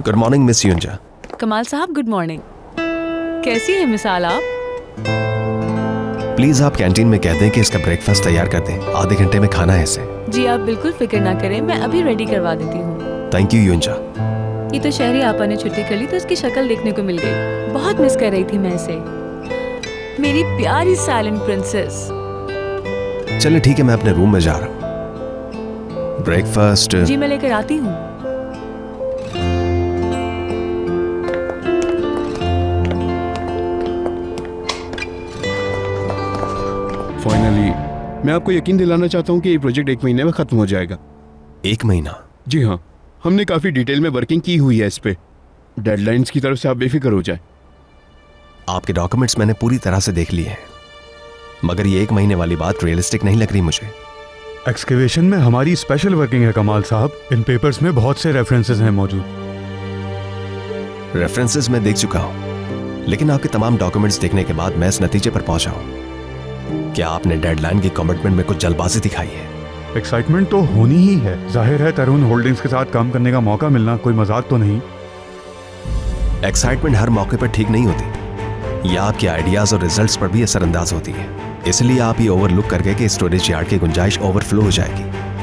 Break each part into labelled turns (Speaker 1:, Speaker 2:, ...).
Speaker 1: Good morning miss युंजा।
Speaker 2: कमाल साहब good morning. कैसी है मिसाल आप?
Speaker 1: प्लीज आप कैंटीन में कह दें कि इसका ब्रेकफास्ट तैयार कर दें, आधे घंटे में खाना है इसे।
Speaker 2: जी आप बिल्कुल फिक्र ना करें, मैं अभी रेडी करवा देती हूँ।
Speaker 1: थैंक यू युंजा।
Speaker 2: ये तो शहरी आपा ने छुट्टी कर ली तो उसकी शक्ल देखने को मिल गई। बहुत मिस कर रही थी मैं इसे, मेरी प्यारी साइलेंट प्रिंसेस।
Speaker 1: चलिए ठीक है, मैं अपने रूम में जा रहा हूँ। ब्रेकफास्ट
Speaker 2: जी मैं लेकर आती हूँ।
Speaker 3: फाइनली मैं आपको यकीन दिलाना चाहता हूँ कि ये प्रोजेक्ट 1 महीने में खत्म हो जाएगा।
Speaker 1: 1 महीना?
Speaker 3: जी हाँ, हमने काफी डिटेल में वर्किंग की हुई है इस पे। डेडलाइंस की तरफ से आप बेफिक्र हो जाए।
Speaker 1: आपके डॉक्यूमेंट्स मैंने पूरी तरह से देख लिए हैं, मगर ये 1 महीने वाली बात रियलिस्टिक नहीं लग रही मुझे।
Speaker 4: एक्सकेवेशन में हमारी स्पेशल वर्किंग है कमाल साहब। इन पेपर्स में बहुत से रेफरेंसेस हैं मौजूद।
Speaker 1: रेफरेंसेस मैं देख चुका हूं, लेकिन आपके तमाम डॉक्यूमेंट्स देखने के बाद मैं इस नतीजे पर पहुंचा हूं। क्या आपने डेडलाइन की कमिटमेंट में कुछ जल्दबाजी दिखाई है?
Speaker 4: एक्साइटमेंट तो होनी ही है। जाहिर है तरुण होल्डिंग्स के साथ काम करने का मौका मिलना कोई मजाक तो नहीं।
Speaker 1: एक्साइटमेंट हर मौके पर ठीक नहीं होती, यह आपके आइडियाज और रिजल्ट्स पर भी असरअंदाज होती है। इसलिए आप ये ओवरलुक कर गए कि स्टोरेज यार्ड की गुंजाइश ओवरफ्लो हो जाएगी।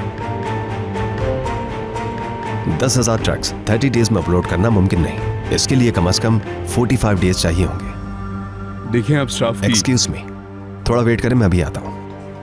Speaker 1: 10,000 ट्रक्स 30 डेज में अपलोड करना मुमकिन नहीं। इसके लिए कम से कम 45 डेज चाहिए होंगे।
Speaker 3: देखिए आप स्टाफ
Speaker 1: एक्सक्यूज मी, थोड़ा वेट करें, मैं अभी आता हूं।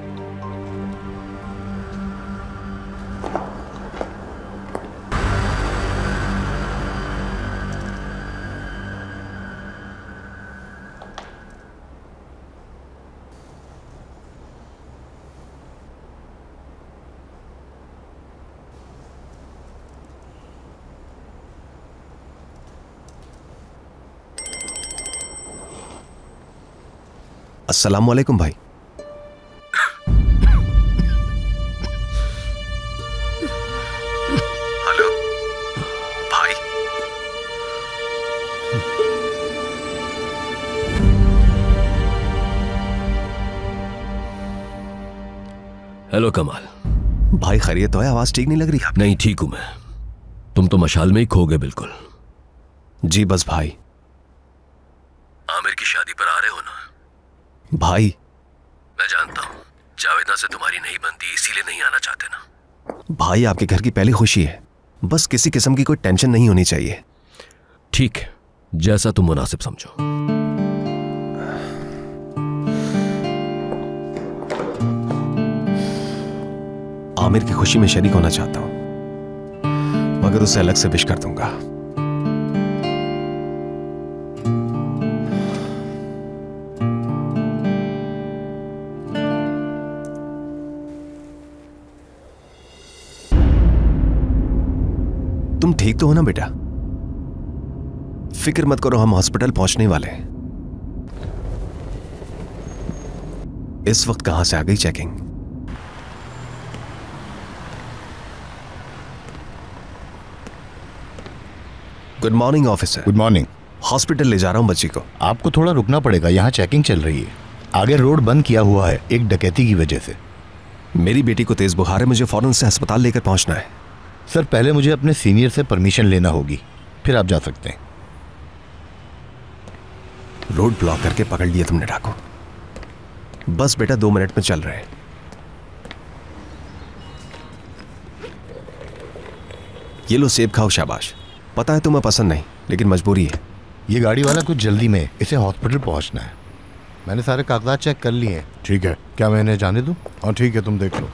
Speaker 1: अस्सलाम वालेकुम भाई। हेलो भाई।
Speaker 5: हेलो कमाल।
Speaker 1: भाई खैरियत तो है? आवाज ठीक नहीं लग रही आप?
Speaker 5: नहीं ठीक हूं मैं, तुम तो मशाल में ही खो गए बिल्कुल।
Speaker 1: जी बस भाई।
Speaker 5: आमिर की शादी पर आ रहे हो ना?
Speaker 1: भाई
Speaker 5: मैं जानता हूं जावेदा से तुम्हारी नहीं बनती, इसीलिए नहीं आना चाहते ना।
Speaker 1: भाई आपके घर की पहली खुशी है, बस किसी किस्म की कोई टेंशन नहीं होनी चाहिए।
Speaker 5: ठीक है, जैसा तुम मुनासिब समझो।
Speaker 1: आमिर की खुशी में शरीक होना चाहता हूं, मगर उसे अलग से विश कर दूंगा। तुम ठीक तो हो ना बेटा? फिक्र मत करो, हम हॉस्पिटल पहुंचने वाले हैं। इस वक्त कहां से आ गई checking? Good morning officer.
Speaker 6: Good morning.
Speaker 1: Hospital ले जा रहा हूं बच्ची को।
Speaker 6: आपको थोड़ा रुकना पड़ेगा, यहाँ चेकिंग चल रही है। आगे रोड बंद किया हुआ है एक डकैती की वजह से।
Speaker 1: मेरी बेटी को तेज बुखार है, मुझे फौरन से अस्पताल लेकर पहुंचना है।
Speaker 6: सर पहले मुझे अपने सीनियर से परमिशन लेना होगी, फिर आप जा सकते हैं।
Speaker 1: रोड ब्लॉक करके पकड़ लिया तुमने डाकू। बस बेटा 2 मिनट में चल रहे हैं। ये लो सेब खाओ, शाबाश। पता है तुम्हें पसंद नहीं, लेकिन मजबूरी है।
Speaker 6: ये गाड़ी वाला कुछ जल्दी में, इसे हॉस्पिटल पहुंचना है। मैंने सारे कागजात चेक कर लिए हैं। ठीक है, क्या मैं इन्हें जाने दूं? हाँ ठीक है, तुम देख लो।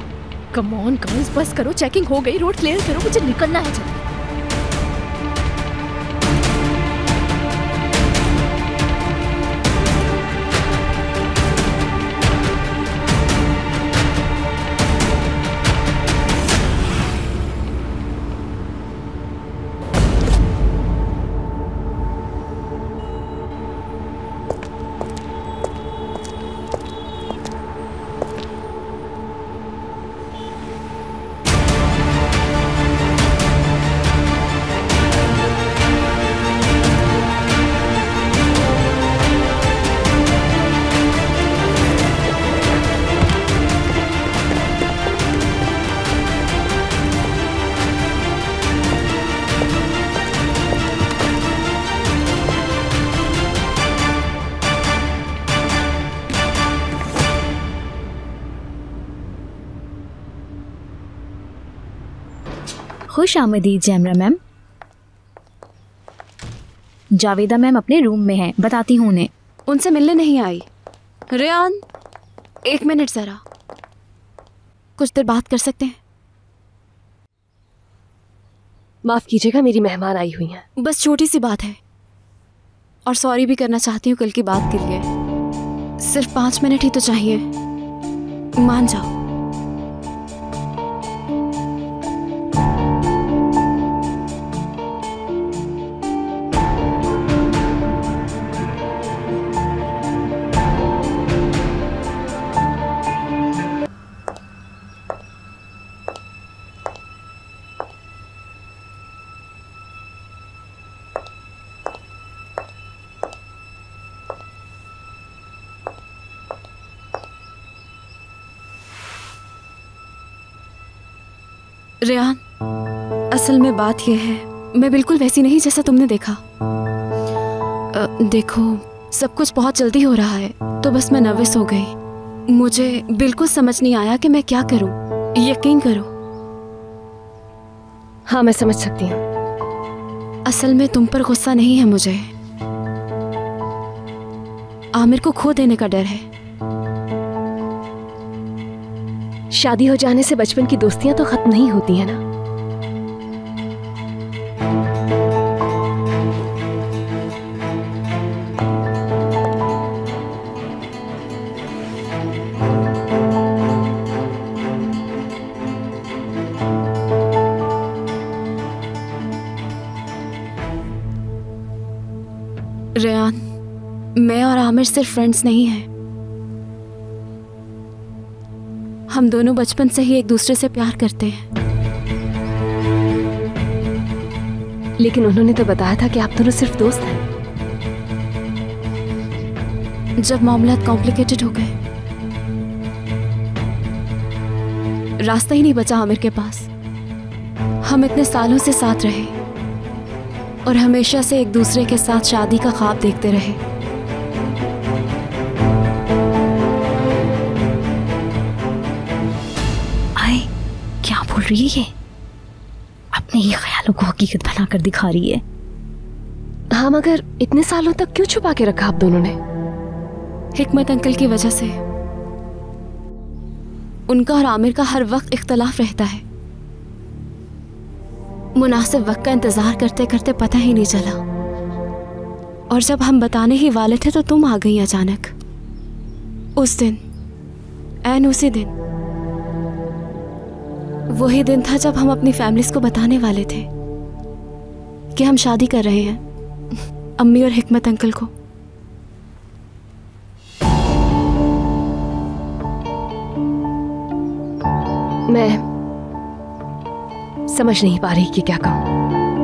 Speaker 7: कम ऑन गाइस, बस करो, चेकिंग हो गई, रोड क्लियर करो, मुझे निकलना है जल्दी। खुश आमदीद जैमरा मैम। जावेदा मैम अपने रूम में हैं, बताती हूँ उन्हें।
Speaker 8: उनसे मिलने नहीं आई। रेयान, 1 मिनट ज़रा, कुछ देर बात कर सकते हैं?
Speaker 9: माफ़ कीजिएगा, मेरी मेहमान आई हुई हैं।
Speaker 8: बस छोटी सी बात है और सॉरी भी करना चाहती हूँ कल की बात के लिए। सिर्फ 5 मिनट ही तो चाहिए, मान जाओ। रेयान, असल में बात यह है, मैं बिल्कुल वैसी नहीं जैसा तुमने देखा। देखो, सब कुछ बहुत जल्दी हो रहा है तो बस मैं नर्वस हो गई। मुझे बिल्कुल समझ नहीं आया कि मैं क्या करूं। यकीन करो।
Speaker 9: हाँ, मैं समझ सकती हूँ।
Speaker 8: असल में तुम पर गुस्सा नहीं है मुझे, आमिर को खो देने का डर है।
Speaker 9: शादी हो जाने से बचपन की दोस्तियां तो खत्म नहीं होती है ना।
Speaker 8: रेयान, मैं और आमिर सिर्फ फ्रेंड्स नहीं हैं। हम दोनों बचपन से ही एक दूसरे से प्यार करते हैं।
Speaker 9: लेकिन उन्होंने तो बताया था कि आप दोनों सिर्फ दोस्त हैं।
Speaker 8: जब मामलात कॉम्प्लिकेटेड हो गए, रास्ता ही नहीं बचा आमिर के पास। हम इतने सालों से साथ रहे और हमेशा से एक दूसरे के साथ शादी का ख्वाब देखते रहे।
Speaker 7: क्या बोल रही है ये? अपने ही ख्यालों को हकीकत बनाकर दिखा रही है।
Speaker 9: हाँ, मगर इतने सालों तक क्यों छुपा के रखा आप दोनों ने?
Speaker 8: हिकमत अंकल की वजह से। उनका और आमिर का हर वक्त इख्तलाफ रहता है। मुनासिब वक्त का इंतजार करते करते पता ही नहीं चला, और जब हम बताने ही वाले थे तो तुम आ गई अचानक। उस दिन, ऐन उसी दिन, वही दिन था जब हम अपनी फैमिलीज को बताने वाले थे कि हम शादी कर रहे हैं, अम्मी और हिकमत अंकल को।
Speaker 9: मैं समझ नहीं पा रही कि क्या कहूं।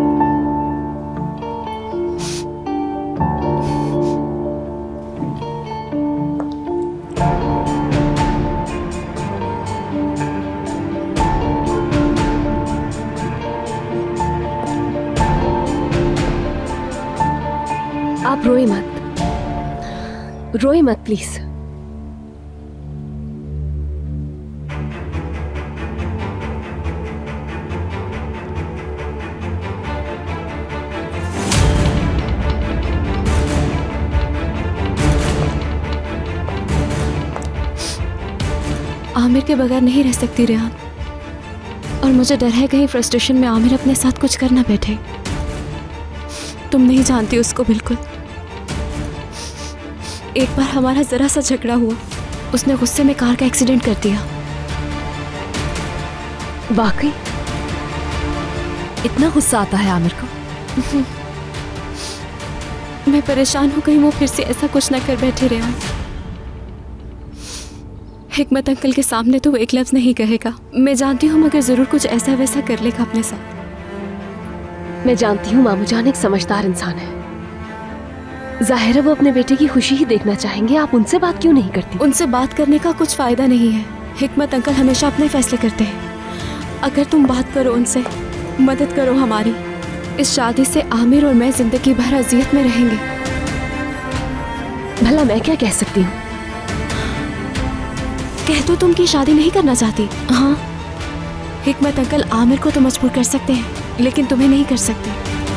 Speaker 9: आप रोए मत प्लीज।
Speaker 8: आमिर के बगैर नहीं रह सकती रेहान, और मुझे डर है कहीं फ्रस्ट्रेशन में आमिर अपने साथ कुछ कर ना बैठे। तुम नहीं जानती उसको बिल्कुल। एक बार हमारा जरा सा झगड़ा हुआ, उसने गुस्से में कार का एक्सीडेंट कर दिया।
Speaker 9: वाकई इतना गुस्सा आता है आमिर को?
Speaker 8: मैं परेशान हूँ कहीं वो फिर से ऐसा कुछ ना कर बैठे रेहान। हिकमत अंकल के सामने तो वो एक लफ्ज नहीं कहेगा, मैं जानती हूँ, मगर जरूर कुछ ऐसा वैसा कर लेगा अपने साथ।
Speaker 9: मैं जानती हूँ मामू जान एक समझदार इंसान है। जाहिर है वो अपने बेटे की खुशी ही देखना चाहेंगे। आप उनसे बात क्यों नहीं करती?
Speaker 8: उनसे बात करने का कुछ फायदा नहीं है। हिकमत अंकल हमेशा अपने फैसले करते हैं। अगर तुम बात करो उनसे, मदद करो हमारी, इस शादी से आमिर और मैं जिंदगी भर अजियत में रहेंगे।
Speaker 9: भला मैं क्या कह सकती हूँ?
Speaker 8: कह दो तुम की शादी नहीं करना चाहती।
Speaker 9: हाँ,
Speaker 8: हिकमत अंकल आमिर को तो मजबूर कर सकते हैं, लेकिन तुम्हें नहीं कर सकते।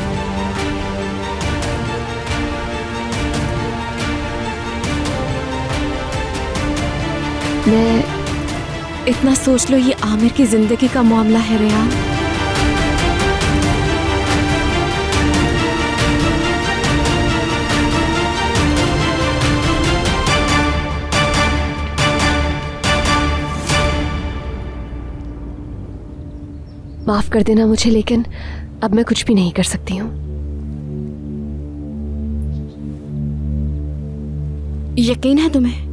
Speaker 8: मैं इतना सोच लो, ये आमिर की जिंदगी का मामला है रेहान।
Speaker 9: माफ कर देना मुझे, लेकिन अब मैं कुछ भी नहीं कर सकती हूँ।
Speaker 8: यकीन है तुम्हें?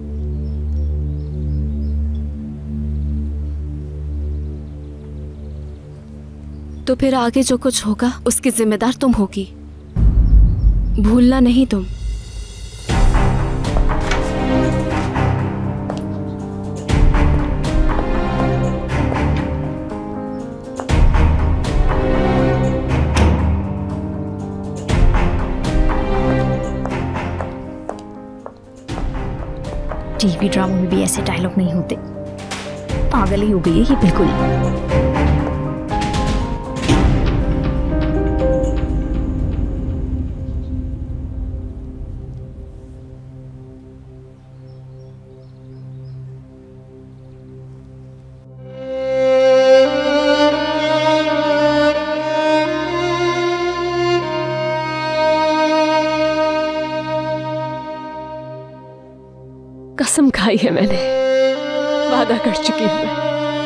Speaker 8: तो फिर आगे जो कुछ होगा उसकी जिम्मेदार तुम होगी, भूलना नहीं तुम।
Speaker 7: टीवी ड्रामा में भी ऐसे डायलॉग नहीं होते। पागल ही हो गई है ये बिल्कुल।
Speaker 9: कसम खाई है मैंने, वादा कर चुकी हूं मैं।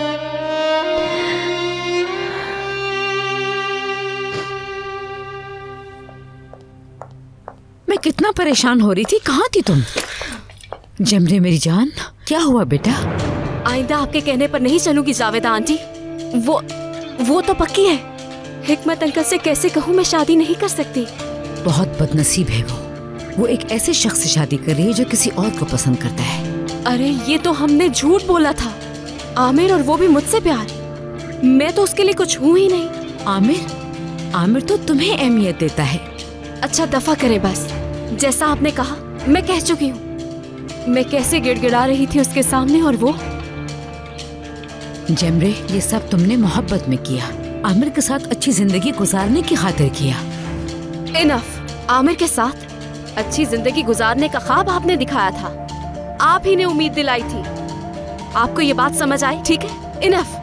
Speaker 10: मैं कितना परेशान हो रही थी, कहाँ थी तुम? जमरे मेरी जान, क्या हुआ बेटा?
Speaker 8: आइंदा आपके कहने पर नहीं चलूंगी जावेदा आंटी। वो तो पक्की है। हिकमत अंकल से कैसे कहूँ मैं शादी नहीं कर सकती।
Speaker 10: बहुत बदनसीब है वो एक ऐसे शख्स से शादी कर रही है जो किसी और को पसंद करता है।
Speaker 8: अरे ये तो हमने झूठ बोला था। आमिर, और वो भी मुझसे प्यार। मैं तो उसके लिए कुछ हूँ ही नहीं।
Speaker 10: आमिर तो तुम्हें अहमियत देता है।
Speaker 8: अच्छा दफा करे बस। जैसा आपने कहा मैं कह चुकी हूँ। मैं कैसे गिड़गिड़ा रही थी उसके सामने, और वो।
Speaker 10: जमरे, ये सब तुमने मोहब्बत में किया, आमिर के साथ अच्छी जिंदगी गुजारने की खातिर किया।
Speaker 8: इनफ। आमिर के साथ अच्छी जिंदगी गुजारने का ख्वाब आपने दिखाया था। आप ही ने उम्मीद दिलाई थी। आपको ये बात समझ आई? ठीक है, इनफ।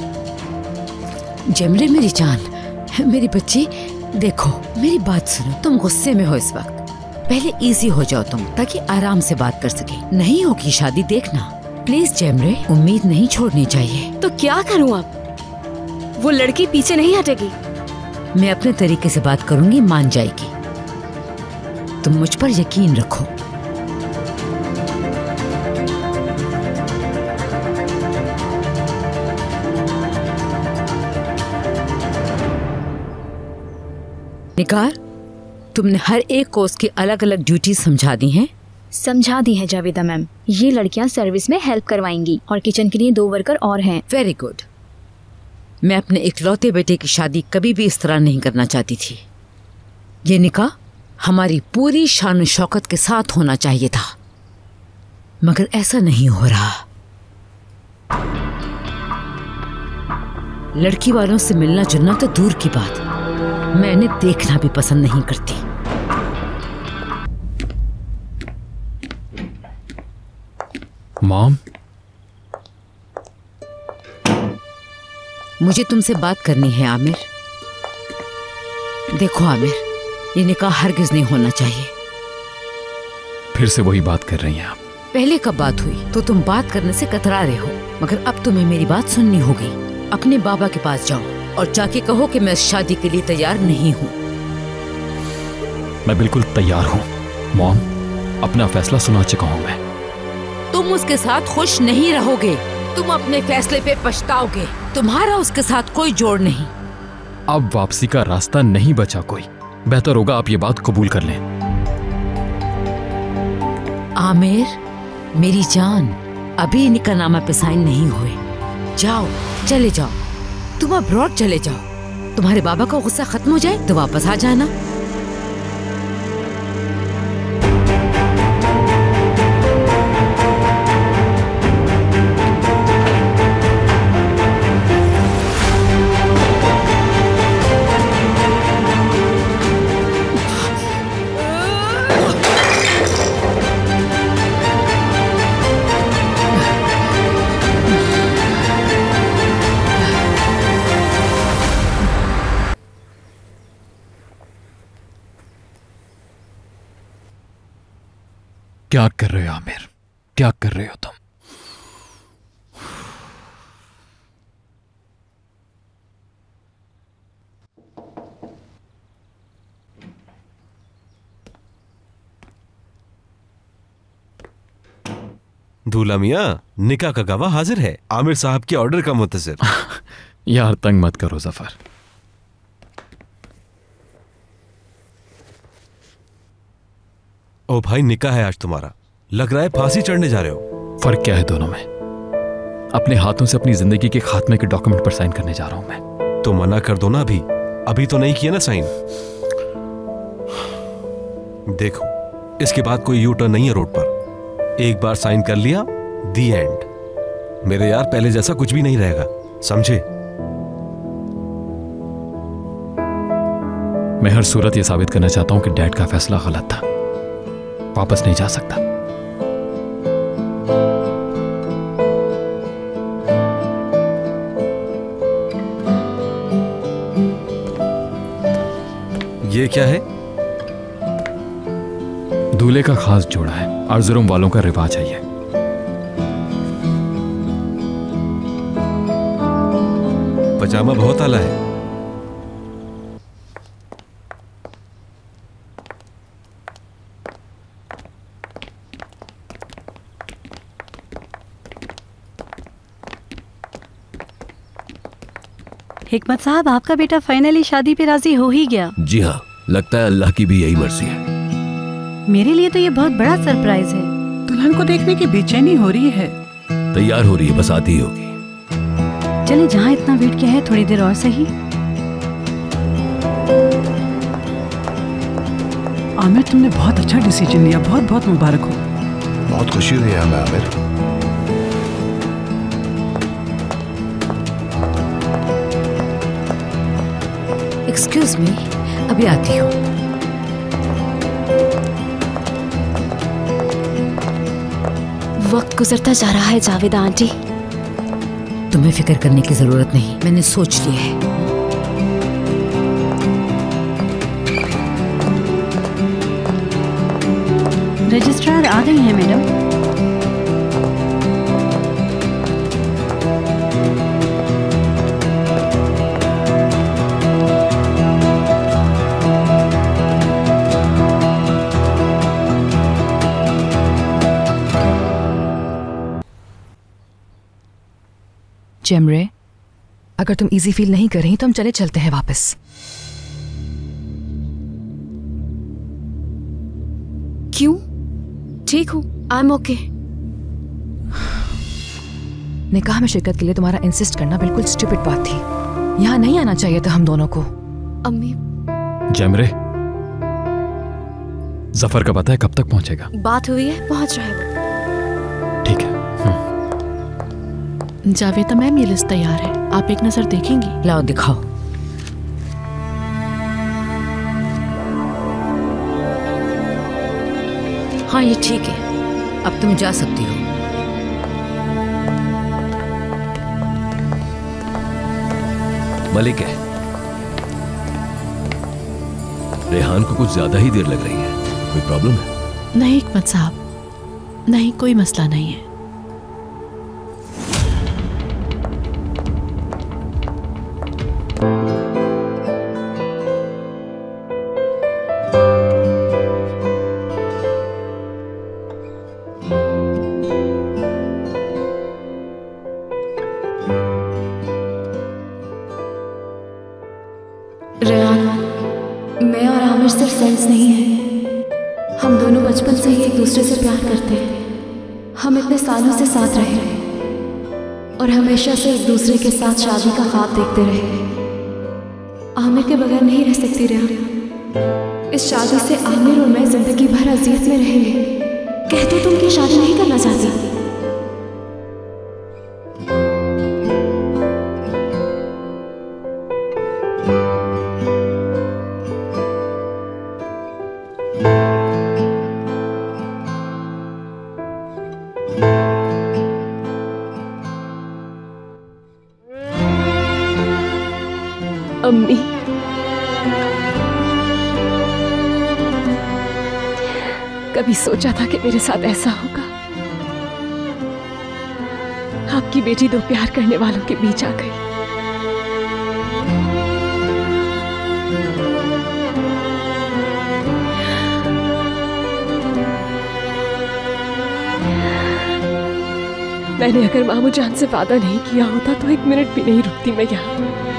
Speaker 10: जमरे मेरी जान, मेरी बच्ची, देखो मेरी बात सुनो। तुम गुस्से में हो इस वक्त। पहले इजी हो जाओ तुम, ताकि आराम से बात कर सके। नहीं होगी शादी, देखना प्लीज। जमरे, उम्मीद नहीं छोड़नी चाहिए।
Speaker 8: तो क्या करूं अब? वो लड़की पीछे नहीं हटेगी।
Speaker 10: मैं अपने तरीके से बात करूंगी, मान जाएगी। तुम मुझ पर यकीन रखो। निकार, तुमने हर एक को उसकी अलग अलग ड्यूटी समझा दी हैं?
Speaker 7: समझा दी है जावेदा मैम। ये लड़कियां सर्विस में हेल्प करवाएंगी और किचन के लिए 2 वर्कर और हैं।
Speaker 10: Very good. मैं अपने इकलौते बेटे की शादी कभी भी इस तरह नहीं करना चाहती थी। ये निकाह हमारी पूरी शान शौकत के साथ होना चाहिए था, मगर ऐसा नहीं हो रहा। लड़की वालों से मिलना जुलना तो दूर की बात, मैं इन्हें देखना भी पसंद नहीं करती।
Speaker 11: मॉम,
Speaker 10: मुझे तुमसे बात करनी है आमिर। देखो आमिर, ये निकाह हरगिज नहीं होना चाहिए।
Speaker 11: फिर से वही बात कर रही हैं आप?
Speaker 10: पहले कब बात हुई तो तुम बात करने से कतरा रहे हो, मगर अब तुम्हें मेरी बात सुननी होगी। अपने बाबा के पास जाओ और जाके कहो कि मैं इस शादी के लिए तैयार नहीं हूँ।
Speaker 11: मैं बिल्कुल तैयार हूँ मॉम, अपना फैसला सुना चुका हूँ मैं।
Speaker 10: तुम उसके साथ खुश नहीं रहोगे, तुम अपने फैसले पे पछताओगे। तुम्हारा उसके साथ कोई जोड़ नहीं।
Speaker 11: अब वापसी का रास्ता नहीं बचा कोई। बेहतर होगा आप ये बात कबूल कर लें।
Speaker 10: आमिर मेरी जान, अभी निकाहनामा पे साइन नहीं हुए। जाओ, चले जाओ, तुम अब्रॉड चले जाओ। तुम्हारे बाबा का गुस्सा खत्म हो जाए तो वापस आ जाना।
Speaker 11: क्या कर रहे हो आमिर, क्या कर रहे हो तुम?
Speaker 1: दूल्हा मियां, निकाह का गवाह हाजिर है। आमिर साहब के ऑर्डर का मुंतजिर।
Speaker 11: यार तंग मत करो जफर।
Speaker 1: ओ भाई, निकाह है आज तुम्हारा। लग रहा है फांसी चढ़ने जा रहे हो।
Speaker 11: फर्क क्या है दोनों में? अपने हाथों से अपनी जिंदगी के खात्मे के डॉक्यूमेंट पर साइन करने जा रहा हूं मैं।
Speaker 1: तो मना कर दो ना, अभी तो नहीं किया ना साइन। देखो, इसके बाद कोई यू टर्न नहीं है रोड पर। एक बार साइन कर लिया, दी एंड। मेरे यार, पहले जैसा कुछ भी नहीं रहेगा, समझे?
Speaker 11: मैं हर सूरत ये साबित करना चाहता हूं कि डैड का फैसला गलत था। वापस नहीं जा सकता।
Speaker 1: ये क्या है?
Speaker 11: दूल्हे का खास जोड़ा है। अर्जुरुम वालों का रिवाज है ये।
Speaker 1: पजामा बहुत आला है।
Speaker 12: हिकमत साहब, आपका बेटा फाइनली शादी पे राजी हो ही गया।
Speaker 5: जी हाँ, लगता है अल्लाह की भी यही मर्जी है।
Speaker 12: मेरे लिए तो ये बहुत बड़ा सरप्राइज है।
Speaker 13: दुल्हन को देखने की बेचैनी हो रही है।
Speaker 5: तैयार हो रही है, बस आती ही होगी।
Speaker 12: चले, जहाँ इतना वेट किया है, थोड़ी देर और सही।
Speaker 13: आमिर, तुमने बहुत अच्छा डिसीजन लिया। बहुत बहुत मुबारक हो।
Speaker 6: बहुत खुशी हुई है हमें आमिर।
Speaker 10: एक्सक्यूज मी, अभी आती हूँ।
Speaker 8: वक्त गुजरता जा रहा है जावेदा आंटी।
Speaker 10: तुम्हें फिक्र करने की जरूरत नहीं, मैंने सोच लिया है।
Speaker 12: रजिस्ट्रार आ गई हैं मैडम।
Speaker 14: जेमरे, अगर तुम इजी फील नहीं कर रही तो हम चले चलते हैं वापस।
Speaker 8: क्यों? ठीक हूँ, आई एम ओके।
Speaker 14: निकाह में शिरकत के लिए तुम्हारा इंसिस्ट करना बिल्कुल स्टूपिड बात थी। यहाँ नहीं आना चाहिए था हम दोनों को।
Speaker 8: अम्मी।
Speaker 11: जेमरे, जफर का पता है कब तक पहुंचेगा?
Speaker 8: बात हुई है, पहुंच रहा है।
Speaker 11: ठीक है।
Speaker 15: जावेदा मैम, ये लिस्ट तैयार है, आप एक नजर देखेंगी?
Speaker 10: लाओ दिखाओ। हाँ, ये ठीक है, अब तुम जा सकती हो।
Speaker 5: मलिक है, रेहान को कुछ ज्यादा ही देर लग रही है। कोई प्रॉब्लम है?
Speaker 15: नहीं हिकमत साहब, नहीं, कोई मसला नहीं है।
Speaker 8: मैं और आमिर सिर्फ फ्रेंड्स नहीं हैं। हम दोनों बचपन से ही एक दूसरे से प्यार करते हैं। हम इतने सालों से साथ रहे और हमेशा से एक दूसरे के साथ शादी का ख्वाब देखते रहे। आमिर के बगैर नहीं रह सकती रेहान। इस शादी से आमिर और मैं जिंदगी भर अजियत में रहेंगे। कह दो तुम कि शादी नहीं करना चाहती।
Speaker 9: कभी सोचा था कि मेरे साथ ऐसा होगा? आपकी बेटी दो प्यार करने वालों के बीच आ गई। मैंने अगर मामू जान से वादा नहीं किया होता तो 1 मिनट भी नहीं रुकती मैं यहाँ।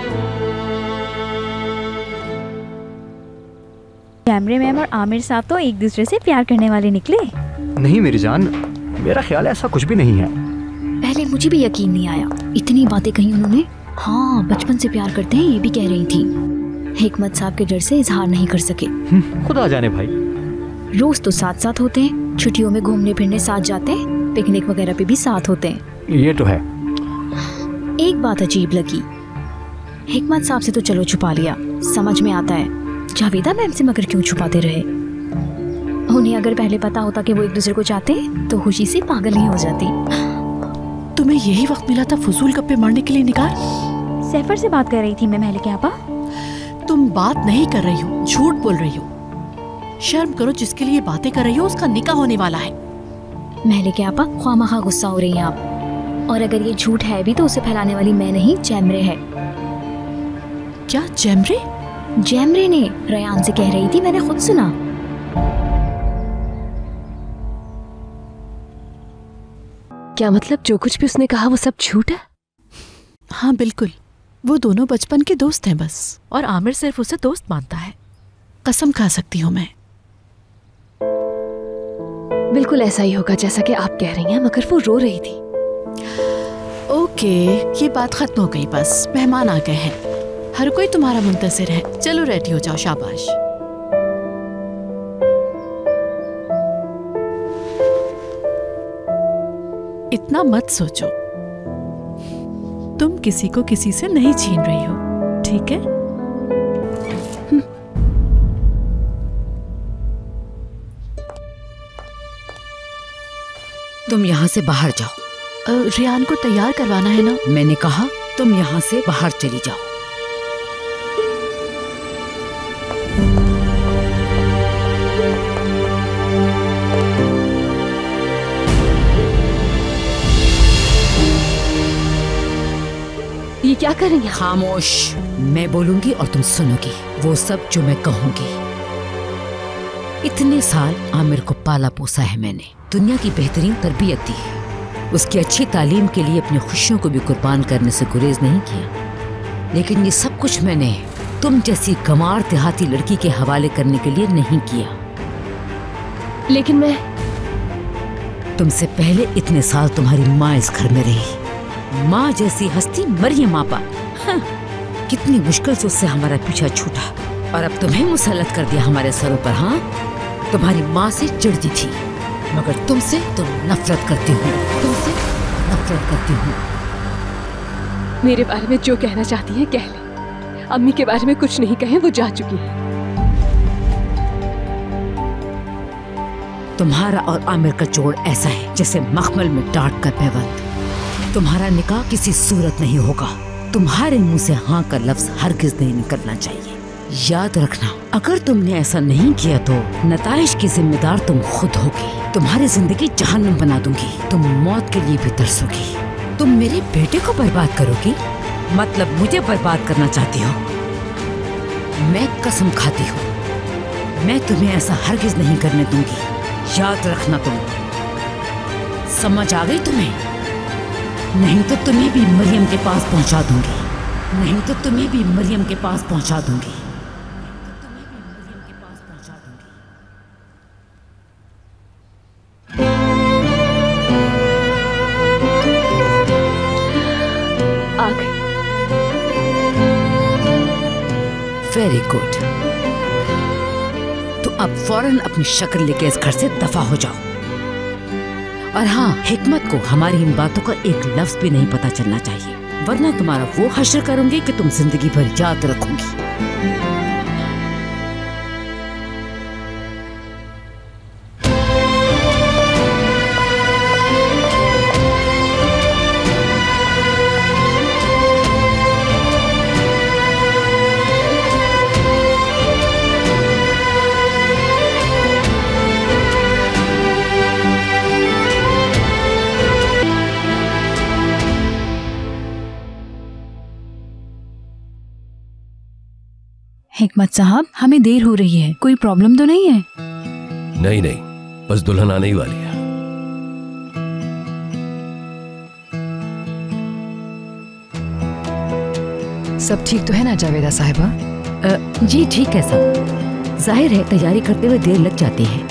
Speaker 16: कैमरे मैम और आमिर साहब तो एक दूसरे से प्यार करने वाले निकले।
Speaker 17: नहीं मेरी जान, मेरा ख्याल है ऐसा कुछ भी नहीं है।
Speaker 7: पहले मुझे भी यकीन नहीं आया, इतनी बातें कही उन्होंने। हाँ, बचपन से प्यार करते हैं ये भी कह रही थी। हिकमत साहब के डर से इजहार नहीं कर सके।
Speaker 17: खुदा जाने भाई।
Speaker 7: रोज तो साथ साथ होते हैं, छुट्टियों में घूमने फिरने साथ जाते हैं, पिकनिक वगैरह पे भी साथ होते हैं।
Speaker 17: ये तो है।
Speaker 7: एक बात अजीब लगी, हिकमत साहब से तो चलो छुपा लिया, समझ में आता है। जावेदा मैम से मगर क्यों छुपाते रहे? उन्हें अगर पहले पता होता कि वो एक दूसरे को चाहते हैं तो खुशी से पागल नहीं हो जाती।
Speaker 15: तुम्हें यही वक्त मिला था फजूल गप्पे मारने के लिए निगार?
Speaker 16: सैफर से बात कर रही थी मैं महलिक आपा।
Speaker 15: तुम बात नहीं कर रही हो, झूठ बोल रही हो। शर्म करो, जिसके लिए बातें कर रही हो उसका निकाह होने वाला है।
Speaker 7: महलिक आपा, ख्वामखा गुस्सा हो रही हैं आप। और अगर ये झूठ है भी तो उसे फैलाने वाली मैं नहीं, जैमरे है।
Speaker 15: क्या जैमरे?
Speaker 7: जैमरे ने रयान से कह रही थी, मैंने खुद सुना।
Speaker 9: क्या मतलब जो कुछ भी उसने कहा वो सब झूठ है?
Speaker 15: हाँ बिल्कुल, वो दोनों बचपन के दोस्त हैं बस, और आमिर सिर्फ उसे दोस्त मानता है। कसम खा सकती हूँ मैं।
Speaker 9: बिल्कुल ऐसा ही होगा जैसा कि आप कह रही हैं, मगर वो रो रही थी।
Speaker 15: ओके, ये बात खत्म हो गई, बस मेहमान आ गए हैं। हर कोई तुम्हारा मुंतजिर है, चलो रेडी हो जाओ। शाबाश। इतना मत सोचो, तुम किसी को किसी से नहीं छीन रही हो, ठीक है?
Speaker 10: तुम यहाँ से बाहर जाओ।
Speaker 15: रियान को तैयार करवाना है ना?
Speaker 10: मैंने कहा तुम यहाँ से बाहर चली जाओ।
Speaker 9: ये क्या कर रही हैं?
Speaker 10: खामोश, मैं बोलूंगी और तुम सुनोगी वो सब जो मैं कहूंगी। इतने साल आमिर को पाला पोसा है मैंने, दुनिया की बेहतरीन तरबियत दी है, उसकी अच्छी तालीम के लिए अपनी खुशियों को भी कुर्बान करने से गुरेज नहीं किया। लेकिन ये सब कुछ मैंने तुम जैसी गंवार देहाती लड़की के हवाले करने के लिए नहीं किया।
Speaker 9: लेकिन मैं
Speaker 10: तुमसे पहले इतने साल तुम्हारी माँ इस घर में रही, माँ जैसी हस्ती मरियम आपा। हाँ, कितनी मुश्किल से उससे हमारा पीछा छूटा और अब तुम्हें मुसल्लत कर दिया हमारे सरों पर। हाँ, तुम्हारी माँ से चिढ़ती थी मगर तुमसे तो नफरत करती हूँ, तुमसे नफरत करती हूँ।
Speaker 9: मेरे बारे में जो कहना चाहती है कह ले, अम्मी के बारे में कुछ नहीं कहे, वो जा चुकी है।
Speaker 10: तुम्हारा और आमिर का जोड़ ऐसा है जैसे मखमल में डांट कर पैबंद। तुम्हारा निकाह किसी सूरत नहीं होगा। तुम्हारे मुंह से हाँ का लफ्ज हरगिज नहीं निकलना चाहिए। याद रखना, अगर तुमने ऐसा नहीं किया तो नताइज की जिम्मेदार तुम खुद होगी। तुम्हारी जिंदगी जहन्नुम बना दूंगी, तुम मौत के लिए भी तरसोगी। तुम मेरे बेटे को बर्बाद करोगी, मतलब मुझे बर्बाद करना चाहती हो। मैं कसम खाती हूँ, मैं तुम्हें ऐसा हरगिज नहीं करने दूंगी। याद रखना, तुम समझ आ गई तुम्हें? नहीं तो तुम्हें भी मरियम के पास पहुंचा दूंगी, नहीं तो तुम्हें भी मरियम के पास पहुंचा दूंगी।
Speaker 9: आ गई।
Speaker 10: वेरी गुड, तो अब फौरन अपनी शक्ल लेके इस घर से दफा हो जाओ। और हाँ, हिकमत को हमारी इन बातों का एक लफ्ज भी नहीं पता चलना चाहिए, वरना तुम्हारा वो हश्र करूंगी कि तुम जिंदगी भर याद रखोगी।
Speaker 12: हिकमत साहब, हमें देर हो रही है, कोई प्रॉब्लम तो नहीं है?
Speaker 5: नहीं नहीं, बस दुल्हन आने ही वाली है।
Speaker 14: सब ठीक तो है ना जावेदा साहिबा?
Speaker 10: जी ठीक है सब। जाहिर है तैयारी करते हुए देर लग जाती है।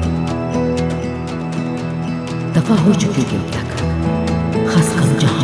Speaker 10: दफा हो चुकी है अब तक, खासकर जहां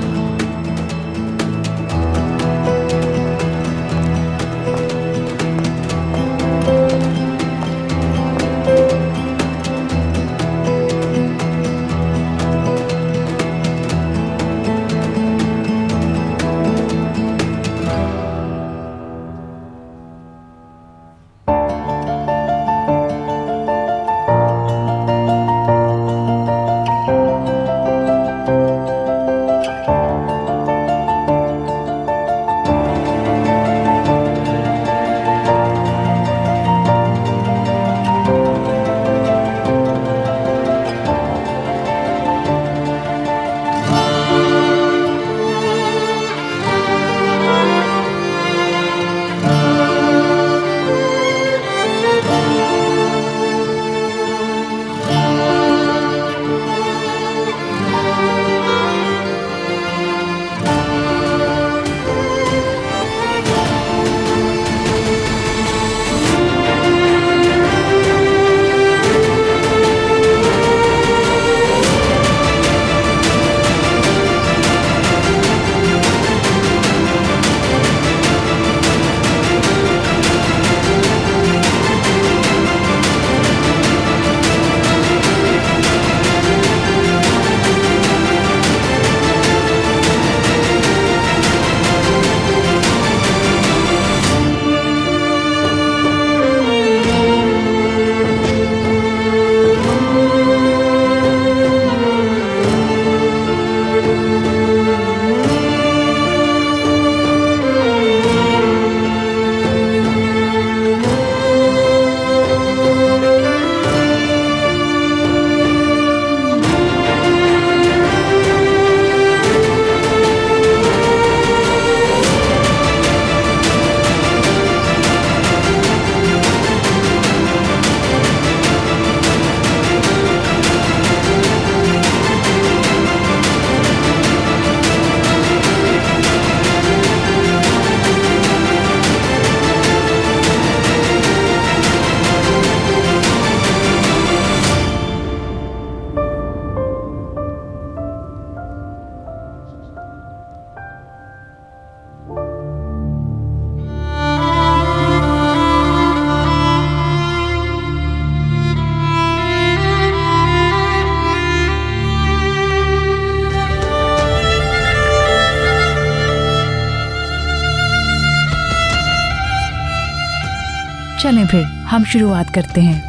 Speaker 12: चलें फिर हम शुरुआत करते हैं।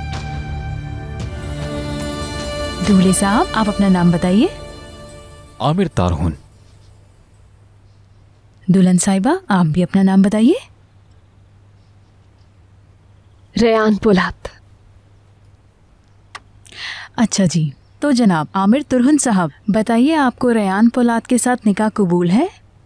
Speaker 12: दूल्हे साहब, आप अपना नाम बताइए।
Speaker 11: आमिर तारहुन।
Speaker 12: दुल्हन साहिबा, आप भी अपना नाम बताइए।
Speaker 9: Rayan Polat.
Speaker 12: अच्छा जी, तो जनाब आमिर तुरहुन साहब, बताइए आपको रेयान पोलात के साथ निकाह कबूल है?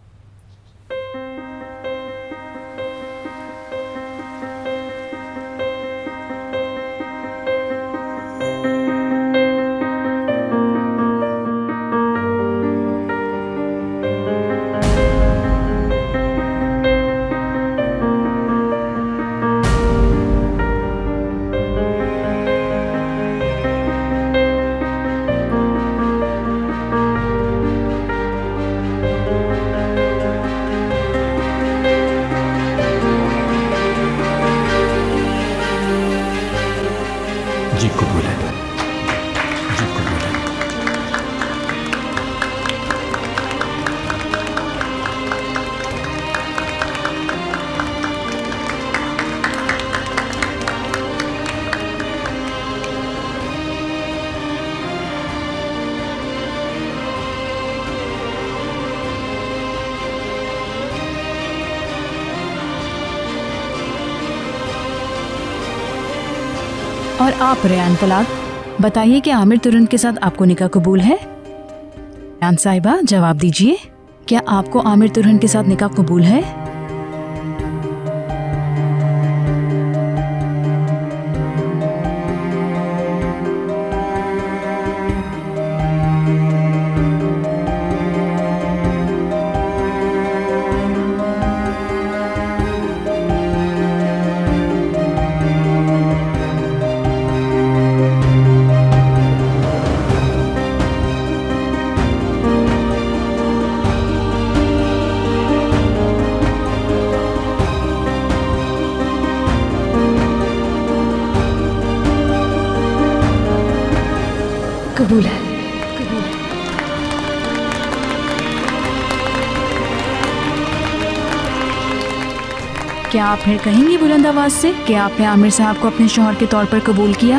Speaker 11: जी कबूल है, जी कबूल है।
Speaker 12: और आप रेयान पोलात, बताइए कि आमिर तुरहुन के साथ आपको निकाह कबूल है? रेयान साहिबा, जवाब दीजिए, क्या आपको आमिर तुरहुन के साथ निकाह कबूल है?
Speaker 9: कबूल है।
Speaker 12: क्या आप फिर कहेंगी बुलंद आवाज से कि आपने आमिर साहब को अपने शौहर के तौर पर कबूल किया?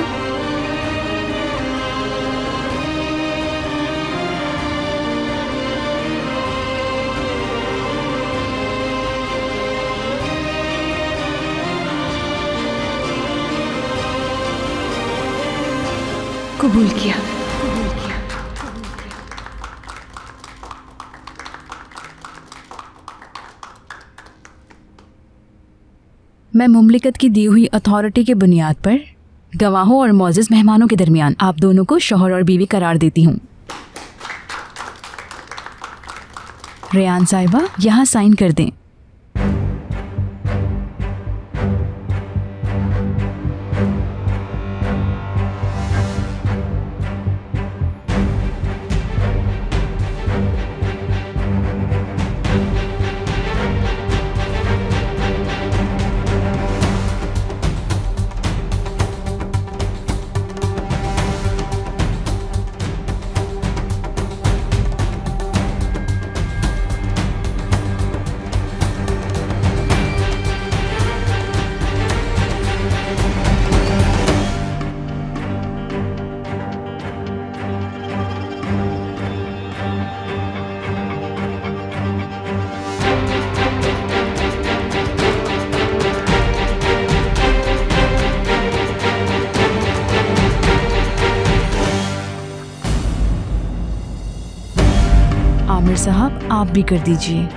Speaker 9: कबूल किया।
Speaker 12: मैं मुमलिकत की दी हुई अथॉरिटी के बुनियाद पर गवाहों और मौजूद मेहमानों के दरमियान आप दोनों को शौहर और बीवी करार देती हूँ। रेयान साहिबा, यहाँ साइन कर दें। आमिर साहब, आप भी कर दीजिए।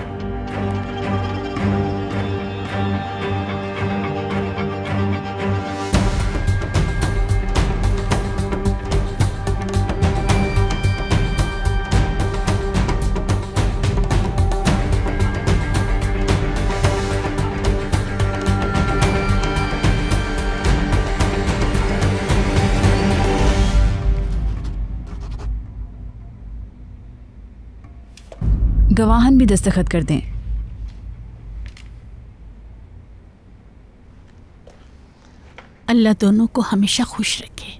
Speaker 12: गवाहन भी दस्तखत कर दें।
Speaker 15: अल्लाह दोनों को हमेशा खुश रखे।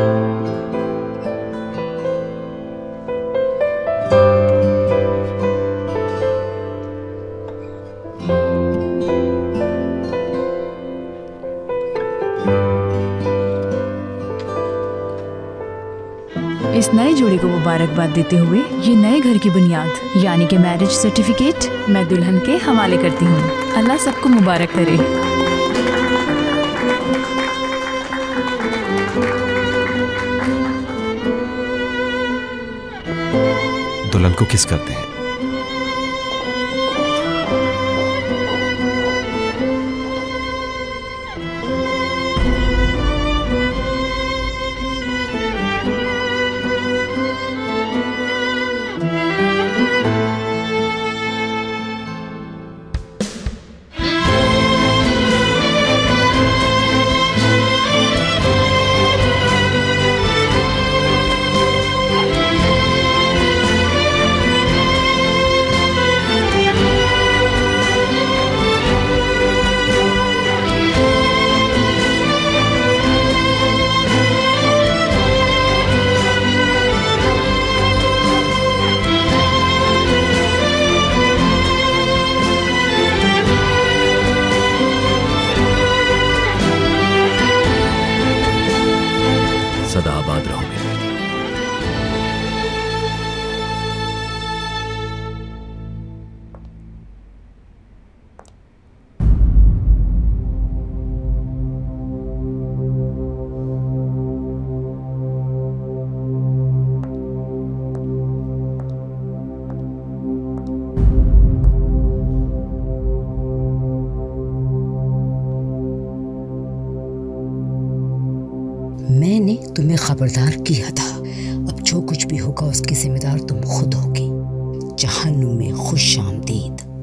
Speaker 12: इस नए जोड़े को मुबारकबाद देते हुए ये नए घर की बुनियाद यानी कि मैरिज सर्टिफिकेट मैं दुल्हन के हवाले करती हूँ। अल्लाह सबको मुबारक करे।
Speaker 1: दुल्हन को किस करते हैं।
Speaker 5: सदा आबाद रहो मेरे।
Speaker 18: मैंने तुम्हें खबरदार किया था, अब जो कुछ भी होगा उसकी जिम्मेदार तुम खुद होगी। जहन्नुम में खुश आमदीद।